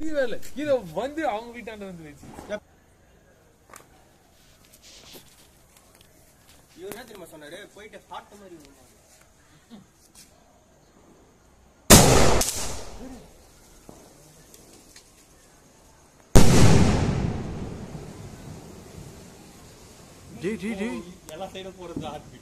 இல்ல இத வந்து அவங்க வீட்டாண்ட வந்து வெச்சு இவர் என்ன தெரியுமா சொன்னாரு போயிட்டு ஹார்ட் மாதிரி டேய் எல்லா சைடும் போறது ஹார்ட்